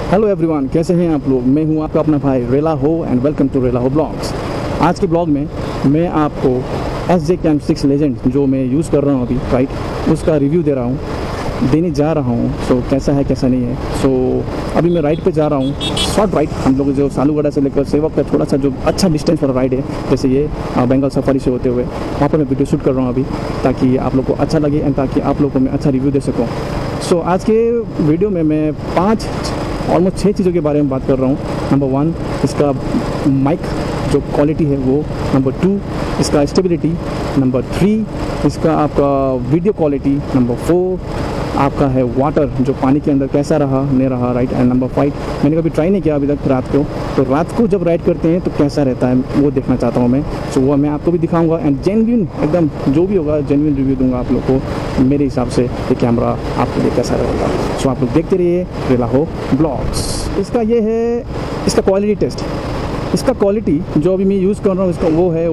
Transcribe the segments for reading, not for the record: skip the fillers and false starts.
Hello everyone, कैसे हैं आप लोग। मैं हूं आपका अपना भाई रेला हो एंड वेलकम टू रेला हो ब्लॉग्स। आज के ब्लॉग में मैं आपको SJ6 लेजेंड जो मैं यूज़ कर रहा हूं अभी राइट, उसका रिव्यू देने जा रहा हूं। सो कैसा है कैसा नहीं है। सो अभी मैं राइड पे जा रहा हूं, शॉर्ट राइड। हम लोग जो सालूगढ़ा से लेकर सेवक का थोड़ा सा जो अच्छा डिस्टेंस वाला राइड है, जैसे ये बंगाल सफारी से होते हुए, वहाँ पर मैं वीडियो शूट कर रहा हूँ अभी, ताकि आप लोग को अच्छा लगे एंड ताकि आप लोग को मैं अच्छा रिव्यू दे सकूँ। सो आज के वीडियो में मैं ऑलमोस्ट 6 चीज़ों के बारे में बात कर रहा हूँ। नंबर 1 इसका माइक जो क्वालिटी है वो, नंबर 2 इसका स्टेबिलिटी, नंबर 3 इसका आपका वीडियो क्वालिटी, नंबर 4 आपका है वाटर जो पानी के अंदर कैसा रहा नहीं रहा राइट, एंड नंबर 5 मैंने कभी ट्राई नहीं किया अभी तक रात को, तो रात को जब राइड करते हैं तो कैसा रहता है वो देखना चाहता हूँ मैं। सो वो मैं आपको भी दिखाऊंगा एंड जेन्युइन एकदम जो भी होगा जेन्युइन रिव्यू दूंगा आप लोग को मेरे हिसाब से ये कैमरा आपके लिए कैसा रहेगा। सो आप लोग देखते रहिए रेला हो ब्लॉग्स। इसका ये है इसका क्वालिटी टेस्ट। इसका क्वालिटी जो अभी मैं यूज़ कर रहा हूँ इसका वो है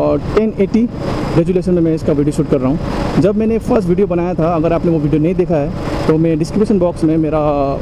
1080 रेजोल्यूशन में मैं इसका वीडियो शूट कर रहा हूँ। जब मैंने फर्स्ट वीडियो बनाया था, अगर आपने वो वीडियो नहीं देखा है तो मैं डिस्क्रिप्शन बॉक्स में मेरा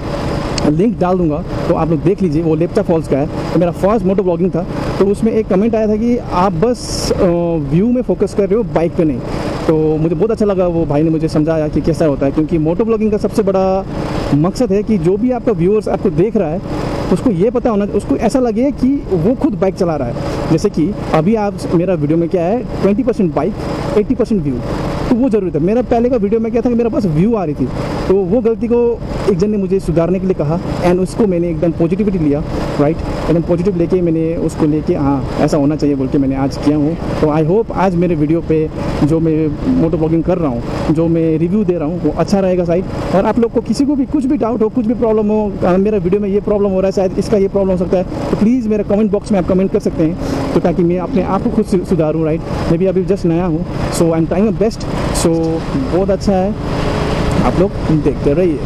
लिंक डाल दूंगा, तो आप लोग देख लीजिए। वो lepcha फॉल्स का है। तो मेरा फर्स्ट मोटो ब्लॉगिंग था, तो उसमें एक कमेंट आया था कि आप बस व्यू में फोकस कर रहे हो, बाइक पे नहीं। तो मुझे बहुत अच्छा लगा, वो भाई ने मुझे समझाया कि कैसा होता है, क्योंकि मोटो ब्लॉगिंग का सबसे बड़ा मकसद है कि जो भी आपका व्यूअर्स आपको देख रहा है उसको ये पता होना, उसको ऐसा लगे कि वो खुद बाइक चला रहा है। जैसे कि अभी आप मेरा वीडियो में क्या है 20% बाइक 80% व्यू, तो वो ज़रूरी था। मेरा पहले का वीडियो में क्या था कि मेरे पास व्यू आ रही थी, तो वो गलती को एक जन ने मुझे सुधारने के लिए कहा एंड उसको मैंने एकदम पॉजिटिविटी लिया राइट, एकदम पॉजिटिव लेके मैंने उसको लेके हाँ ऐसा होना चाहिए बोल के मैंने आज किया हूँ। तो आई होप आज मेरे वीडियो पे जो मैं मोटो ब्लॉगिंग कर रहा हूँ, जो मैं रिव्यू दे रहा हूँ वो अच्छा रहेगा साइड। और आप लोग को किसी को भी कुछ भी डाउट हो, कुछ भी प्रॉब्लम हो, मेरा वीडियो में ये प्रॉब्लम हो रहा है, शायद इसका ये प्रॉब्लम हो सकता है, तो प्लीज़ मेरे कमेंट बॉक्स में आप कमेंट कर सकते हैं, तो ताकि मैं अपने आप को खुद सुधारूँ राइट। मैं भी अभी जस्ट नया हूँ, so I am trying my best. So बहुत अच्छा है, आप लोग देखते रहिए।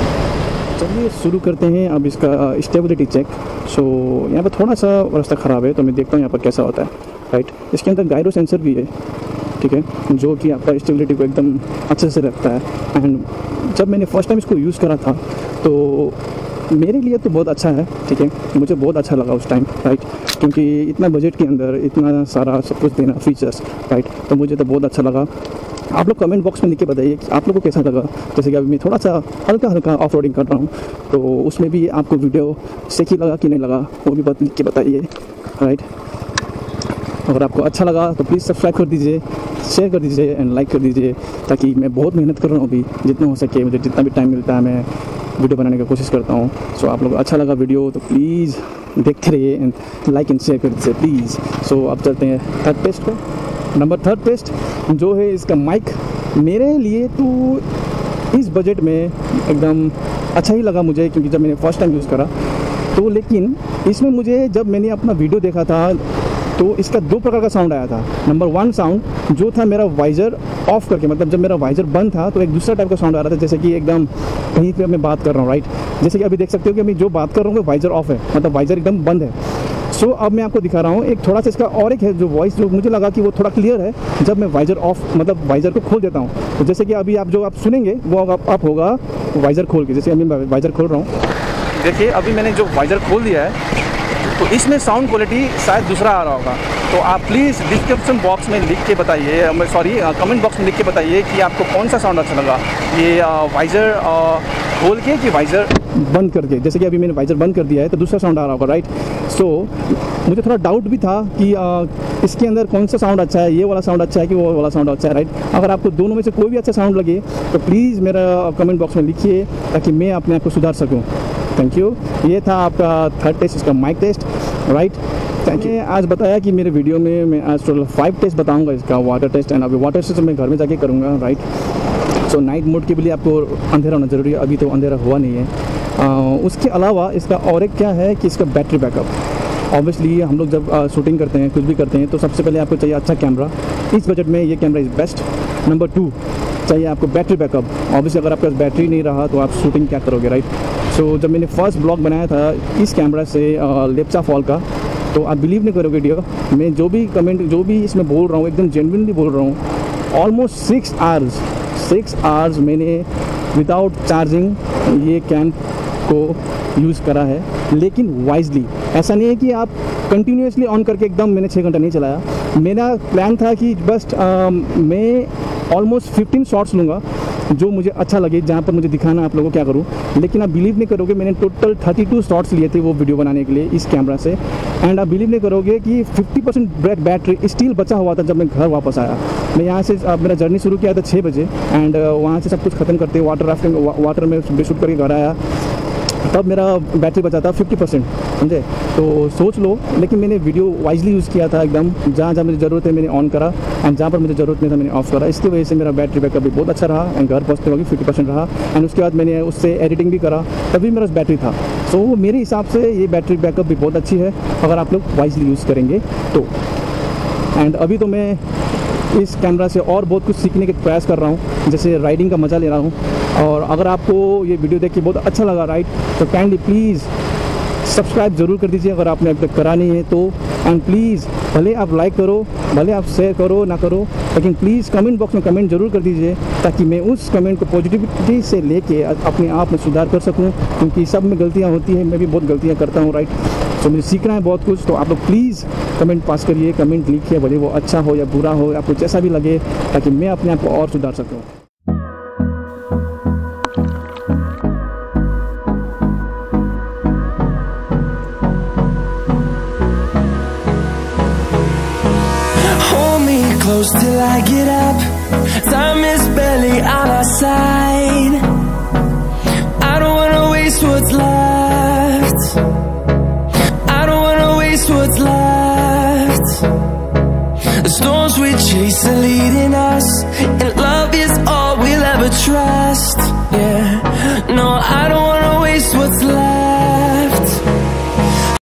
चलिए शुरू करते हैं अब इसका स्टेबिलिटी चेक। सो यहाँ पर थोड़ा सा रास्ता ख़राब है, तो मैं देखता हूँ यहाँ पर कैसा होता है राइट। इसके अंदर गायरो सेंसर भी है, ठीक है, जो कि आपका स्टेबिलिटी को एकदम अच्छे से रखता है। एंड जब मैंने फर्स्ट टाइम इसको यूज़ करा था तो मेरे लिए तो बहुत अच्छा है, ठीक है, मुझे बहुत अच्छा लगा उस टाइम राइट, क्योंकि इतना बजट के अंदर इतना सारा सब कुछ देना फीचर्स राइट, तो मुझे तो बहुत अच्छा लगा। आप लोग कमेंट बॉक्स में लिख के बताइए कि आप लोगों को कैसा लगा। जैसे कि अभी मैं थोड़ा सा हल्का ऑफ रोडिंग कर रहा हूँ, तो उसमें भी आपको वीडियो सही लगा कि नहीं लगा वो भी लिख के बताइए राइट। अगर आपको अच्छा लगा तो प्लीज़ सब्सक्राइब कर दीजिए, शेयर कर दीजिए एंड लाइक कर दीजिए, ताकि मैं बहुत मेहनत कर रहा हूँ अभी, जितना हो सके मुझे जितना भी टाइम मिलता है मैं वीडियो बनाने की कोशिश करता हूँ। सो आप लोग अच्छा लगा वीडियो तो प्लीज़ देखते रहिए एंड लाइक एंड शेयर कर दीजिए प्लीज़। सो अब चलते हैं थर्ड टेस्ट पे। नंबर 3 टेस्ट जो है इसका माइक, मेरे लिए तो इस बजट में एकदम अच्छा ही लगा मुझे, क्योंकि जब मैंने फर्स्ट टाइम यूज़ करा तो, लेकिन इसमें मुझे जब मैंने अपना वीडियो देखा था तो इसका 2 प्रकार का साउंड आया था। नंबर 1 साउंड जो था मेरा वाइज़र ऑफ करके, मतलब जब मेरा वाइज़र बंद था तो एक दूसरा टाइप का साउंड आ रहा था, जैसे कि एकदम कहीं पे मैं बात कर रहा हूँ राइट। जैसे कि अभी देख सकते हो कि मैं जो बात कर रहा हूँ वो वाइज़र ऑफ है, मतलब वाइज़र एकदम बंद है। सो अब मैं आपको दिखा रहा हूँ एक थोड़ा सा इसका और एक है जो वॉइस, जो मुझे लगा कि वो थोड़ा क्लियर है जब मैं वाइज़र ऑफ, मतलब वाइज़र को खोल देता हूँ। तो जैसे कि अभी आप जो सुनेंगे वो आप होगा वाइज़र खोल के, जैसे अभी मैं वाइज़र खोल रहा हूँ, देखिए अभी मैंने जो वाइज़र खोल दिया है तो इसमें साउंड क्वालिटी शायद दूसरा आ रहा होगा। तो आप प्लीज़ डिस्क्रिप्शन बॉक्स में लिख के बताइए, कमेंट बॉक्स में लिख के बताइए कि आपको कौन सा साउंड अच्छा लगा, ये वाइज़र खोल के कि वाइज़र बंद करके। जैसे कि अभी मैंने वाइज़र बंद कर दिया है तो दूसरा साउंड आ रहा होगा राइट। सो मुझे थोड़ा डाउट भी था कि इसके अंदर कौन सा साउंड अच्छा है, ये वाला साउंड अच्छा है कि वो वाला साउंड अच्छा है राइट। अगर आपको दोनों में से कोई भी अच्छा साउंड लगे तो प्लीज़ मेरा कमेंट बॉक्स में लिखिए, ताकि मैं अपने आप को सुधार सकूँ। Thank you. ये था आपका थर्ड टेस्ट, इसका mike test right. Thank you. आज बताया कि मेरे वीडियो में मैं आज टोटल 5 टेस्ट बताऊंगा इसका, वाटर टेस्ट एंड अभी वाटर टेस्ट मैं घर में जाके करूँगा राइट। सो नाइट मोड के लिए आपको अंधेरा होना ज़रूरी है, अभी तो अंधेरा हुआ नहीं है। उसके अलावा इसका और एक क्या है कि इसका बैटरी बैकअप। ऑब्वियसली हम लोग जब शूटिंग करते हैं, कुछ भी करते हैं, तो सबसे पहले आपको चाहिए अच्छा कैमरा। इस बजट में ये कैमरा इज़ बेस्ट। नंबर 2 चाहिए आपको बैटरी बैकअप। ऑब्वियसली अगर आपके पास बैटरी नहीं रहा तो आप शूटिंग क्या करोगे राइट। सो जब मैंने फर्स्ट ब्लॉग बनाया था इस कैमरा से lepcha फॉल का, तो आप बिलीव नहीं करोगे डियर, मैं जो भी इसमें बोल रहा हूँ एकदम जेन्युइनली बोल रहा हूँ। ऑलमोस्ट 6 आवर्स मैंने विदाउट चार्जिंग ये कैम को यूज़ करा है, लेकिन वाइजली। ऐसा नहीं है कि आप कंटिन्यूसली ऑन करके एकदम मैंने 6 घंटा नहीं चलाया। मेरा प्लान था कि बस मैं ऑलमोस्ट 15 शॉट्स लूँगा जो मुझे अच्छा लगे, जहाँ पर मुझे दिखाना आप लोगों को क्या करूँ। लेकिन आप बिलीव नहीं करोगे, मैंने टोटल 32 शॉट्स लिए थे वो वीडियो बनाने के लिए इस कैमरा से। एंड आप बिलीव नहीं करोगे कि 50% बैटरी स्टिल बचा हुआ था जब मैं घर वापस आया। मैं यहाँ से मेरा जर्नी शुरू किया था 6 बजे एंड वहाँ से सब कुछ ख़त्म करते वाटर राफ्टिंग वाटर में शूट करके घर आया, तब मेरा बैटरी बचा था 50%, समझे। तो सोच लो, लेकिन मैंने वीडियो वाइजली यूज़ किया था एकदम। जहाँ जहाँ मुझे ज़रूरत है मैंने ऑन करा एंड जहाँ पर मुझे ज़रूरत नहीं था मैंने ऑफ करा। इसकी वजह से मेरा बैटरी बैकअप भी बहुत अच्छा रहा एंड घर पहुँचते वक्त 50% रहा। एंड उसके बाद मैंने उससे एडिटिंग भी करा, तभी मेरा बैटरी था। सो मेरे हिसाब से ये बैटरी बैकअप भी बहुत अच्छी है अगर आप लोग वाइजली यूज़ करेंगे तो। एंड अभी तो मैं इस कैमरा से और बहुत कुछ सीखने के प्रयास कर रहा हूँ, जैसे राइडिंग का मज़ा ले रहा हूँ। और अगर आपको ये वीडियो देख के बहुत अच्छा लगा राइड, तो काइंडली प्लीज़ सब्सक्राइब ज़रूर कर दीजिए अगर आपने अभी तक करा नहीं है तो। एंड प्लीज़ भले आप लाइक करो, भले आप शेयर करो ना करो, लेकिन प्लीज़ कमेंट बॉक्स में कमेंट ज़रूर कर दीजिए, ताकि मैं उस कमेंट को पॉजिटिविटी से लेके अपने आप में सुधार कर सकूँ। क्योंकि सब में गलतियाँ होती हैं, मैं भी बहुत गलतियाँ करता हूँ राइट। तो मुझे सीखना है बहुत कुछ। तो आप लोग प्लीज़ कमेंट पास करिए, कमेंट लिखिए, भले वो अच्छा हो या बुरा हो, आपको जैसा भी लगे, ताकि मैं अपने आप को और सुधार सकूँ। Close till I get up. Time is barely on our side. I don't wanna waste what's left. I don't wanna waste what's left. The storms we chase are leading us, and love is all we'll ever trust. Yeah, no, I don't